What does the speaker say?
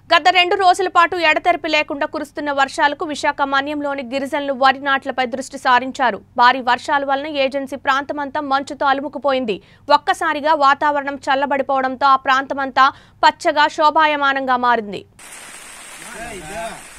గత 2 రోజుల పాటు ఎడతెరిపి లేకుండా కురుస్తున్న వర్షాలకు విశాఖ మన్యంలోని గిరిజనులు వరి నాట్లపై దృష్టి సారించారు. భారీ వర్షాల వలన ఏజెన్సీ ప్రాంతమంతా మంచుతో అలుముకుపోయింది. ఒక్కసారిగా వాతావరణం చల్లబడిపోవడంతో ఆ ప్రాంతమంతా పచ్చగా శోభాయమానంగా మారింది.